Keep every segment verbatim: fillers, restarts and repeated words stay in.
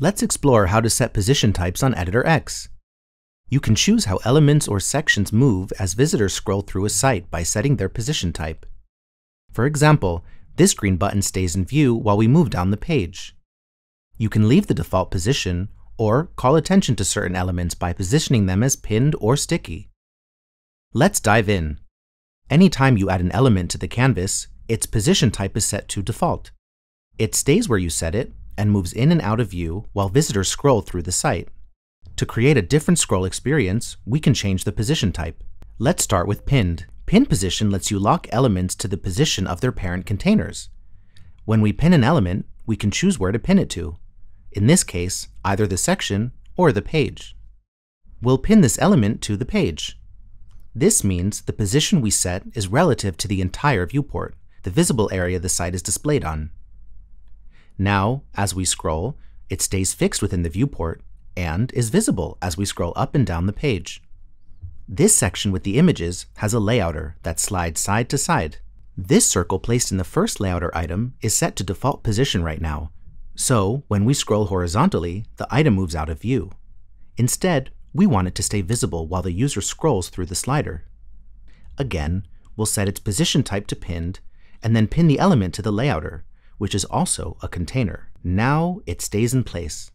Let's explore how to set position types on Editor X. You can choose how elements or sections move as visitors scroll through a site by setting their position type. For example, this green button stays in view while we move down the page. You can leave the default position or call attention to certain elements by positioning them as pinned or sticky. Let's dive in. Anytime you add an element to the canvas, its position type is set to default. It stays where you set it and moves in and out of view while visitors scroll through the site. To create a different scroll experience, we can change the position type. Let's start with pinned. Pin position lets you lock elements to the position of their parent containers. When we pin an element, we can choose where to pin it to. In this case, either the section or the page. We'll pin this element to the page. This means the position we set is relative to the entire viewport, the visible area the site is displayed on. Now, as we scroll, it stays fixed within the viewport and is visible as we scroll up and down the page. This section with the images has a layouter that slides side to side. This circle placed in the first layouter item is set to default position right now, so when we scroll horizontally, the item moves out of view. Instead, we want it to stay visible while the user scrolls through the slider. Again, we'll set its position type to pinned, and then pin the element to the layouter, which is also a container. Now it stays in place.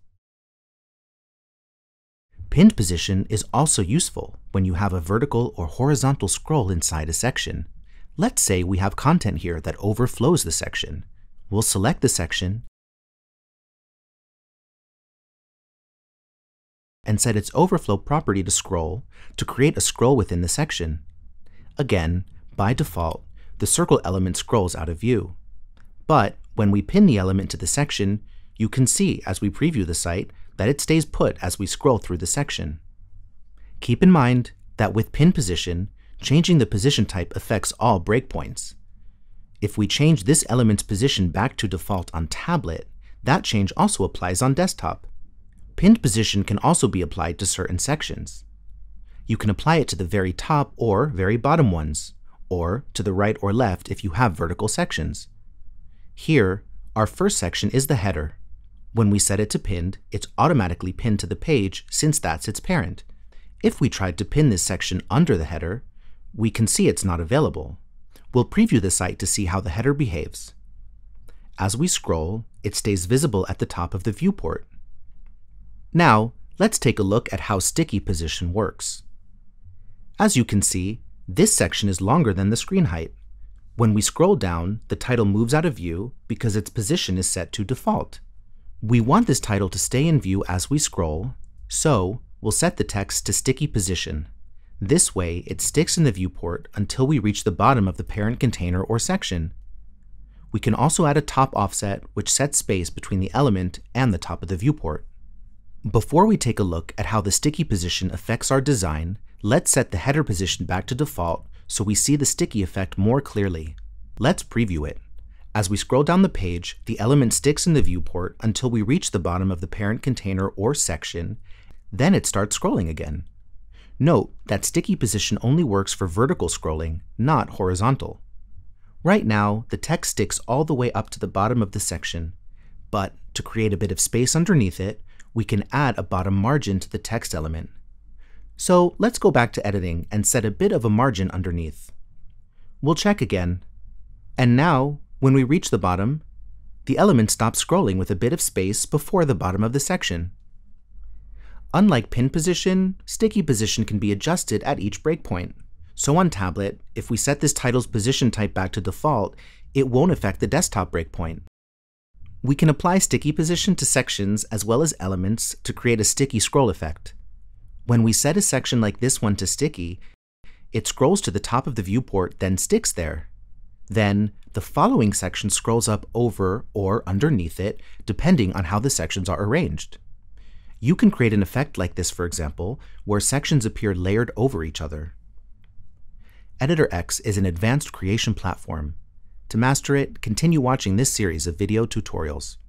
Pinned position is also useful when you have a vertical or horizontal scroll inside a section. Let's say we have content here that overflows the section. We'll select the section and set its overflow property to scroll to create a scroll within the section. Again, by default, the circle element scrolls out of view. But when we pin the element to the section, you can see as we preview the site that it stays put as we scroll through the section. Keep in mind that with pin position, changing the position type affects all breakpoints. If we change this element's position back to default on tablet, that change also applies on desktop. Pinned position can also be applied to certain sections. You can apply it to the very top or very bottom ones, or to the right or left if you have vertical sections. Here, our first section is the header. When we set it to pinned, it's automatically pinned to the page since that's its parent. If we tried to pin this section under the header, we can see it's not available. We'll preview the site to see how the header behaves. As we scroll, it stays visible at the top of the viewport. Now, let's take a look at how sticky position works. As you can see, this section is longer than the screen height. When we scroll down, the title moves out of view because its position is set to default. We want this title to stay in view as we scroll, so we'll set the text to sticky position. This way, it sticks in the viewport until we reach the bottom of the parent container or section. We can also add a top offset, which sets space between the element and the top of the viewport. Before we take a look at how the sticky position affects our design, let's set the header position back to default so we see the sticky effect more clearly. Let's preview it. As we scroll down the page, the element sticks in the viewport until we reach the bottom of the parent container or section, then it starts scrolling again. Note that sticky position only works for vertical scrolling, not horizontal. Right now, the text sticks all the way up to the bottom of the section, but to create a bit of space underneath it, we can add a bottom margin to the text element. So let's go back to editing and set a bit of a margin underneath. We'll check again. And now, when we reach the bottom, the element stops scrolling with a bit of space before the bottom of the section. Unlike pin position, sticky position can be adjusted at each breakpoint. So on tablet, if we set this title's position type back to default, it won't affect the desktop breakpoint. We can apply sticky position to sections as well as elements to create a sticky scroll effect. When we set a section like this one to sticky, it scrolls to the top of the viewport, then sticks there. Then, the following section scrolls up over or underneath it, depending on how the sections are arranged. You can create an effect like this, for example, where sections appear layered over each other. Editor X is an advanced creation platform. To master it, continue watching this series of video tutorials.